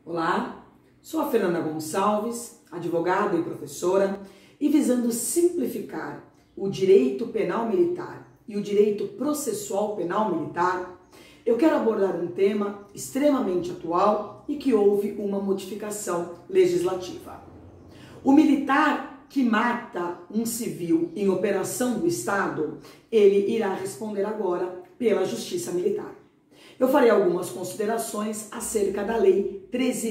Olá, sou a Fernanda Gonçalves, advogada e professora, e visando simplificar o direito penal militar e o direito processual penal militar, eu quero abordar um tema extremamente atual e que houve uma modificação legislativa. O militar que mata um civil em operação do Estado, ele irá responder agora pela Justiça Militar. Eu farei algumas considerações acerca da Lei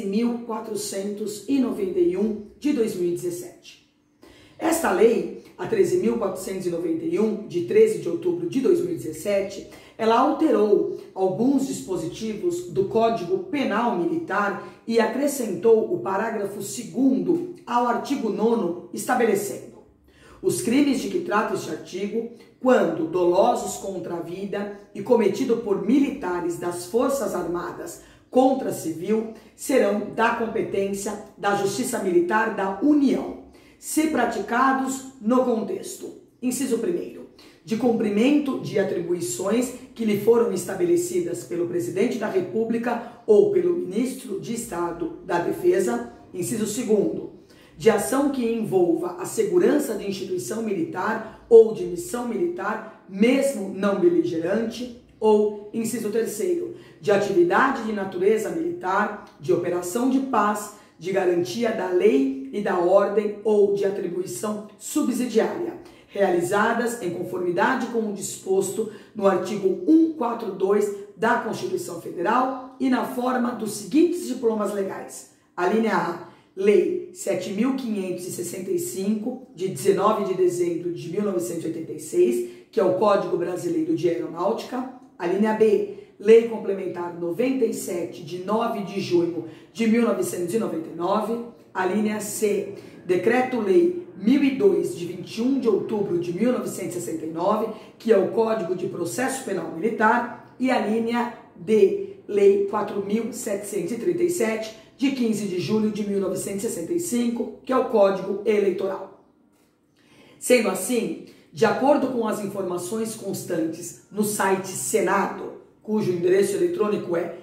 13.491 de 2017. Esta lei, a 13.491, de 13 de outubro de 2017, ela alterou alguns dispositivos do Código Penal Militar e acrescentou o parágrafo 2º ao artigo 9º, estabelecendo: os crimes de que trata este artigo, quando dolosos contra a vida e cometido por militares das Forças Armadas contra civil, serão da competência da Justiça Militar da União, se praticados no contexto, inciso 1º, de cumprimento de atribuições que lhe foram estabelecidas pelo Presidente da República ou pelo Ministro de Estado da Defesa, inciso 2º, de ação que envolva a segurança de instituição militar ou de missão militar, mesmo não beligerante, ou, inciso 3º, de atividade de natureza militar, de operação de paz, de garantia da lei e da ordem ou de atribuição subsidiária, realizadas em conformidade com o disposto no artigo 142 da Constituição Federal e na forma dos seguintes diplomas legais. A linha A, Lei 7.565, de 19 de dezembro de 1986, que é o Código Brasileiro de Aeronáutica. A linha B, Lei Complementar 97, de 9 de junho de 1999. A linha C, Decreto-Lei 1002, de 21 de outubro de 1969, que é o Código de Processo Penal Militar. E a linha D, Lei 4.737, de 15 de julho de 1965, que é o Código Eleitoral. Sendo assim, de acordo com as informações constantes no site Senado, cujo endereço eletrônico é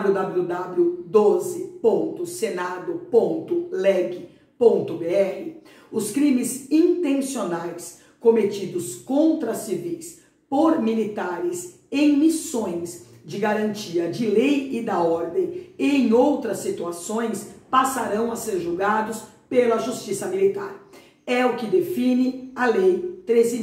www.12.senado.leg.br, os crimes intencionais cometidos contra civis por militares em missões de garantia de lei e da ordem e em outras situações passarão a ser julgados pela Justiça Militar. É o que define a Lei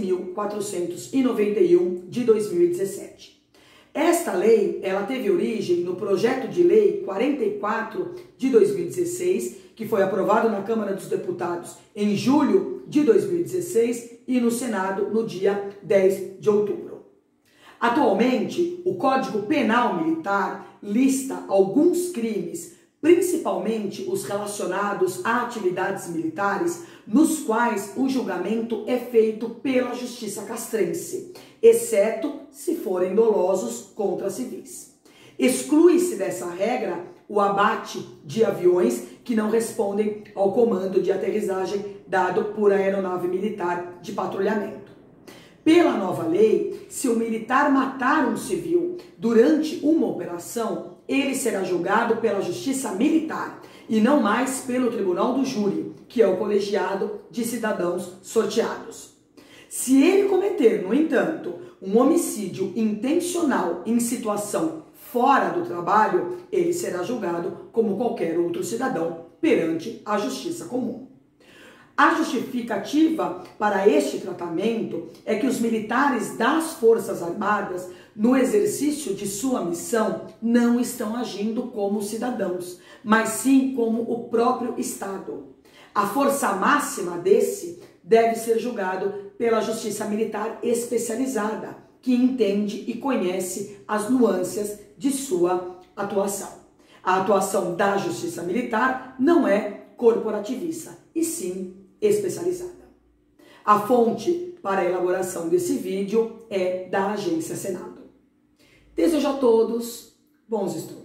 13.491 de 2017. Esta lei, ela teve origem no projeto de lei 44 de 2016, que foi aprovado na Câmara dos Deputados em julho de 2016 e no Senado no dia 10 de outubro. Atualmente, o Código Penal Militar lista alguns crimes, principalmente os relacionados a atividades militares, nos quais o julgamento é feito pela Justiça Castrense, exceto se forem dolosos contra civis. Exclui-se dessa regra o abate de aviões que não respondem ao comando de aterrissagem dado por aeronave militar de patrulhamento. Pela nova lei, se o militar matar um civil durante uma operação, ele será julgado pela Justiça Militar e não mais pelo Tribunal do Júri, que é o colegiado de cidadãos sorteados. Se ele cometer, no entanto, um homicídio intencional em situação fora do trabalho, ele será julgado como qualquer outro cidadão perante a justiça comum. A justificativa para este tratamento é que os militares das Forças Armadas, no exercício de sua missão, não estão agindo como cidadãos, mas sim como o próprio Estado. A força máxima desse deve ser julgado pela Justiça Militar especializada, que entende e conhece as nuances de sua atuação. A atuação da Justiça Militar não é corporativista, e sim especializada. A fonte para a elaboração desse vídeo é da Agência Senado. Desejo a todos bons estudos.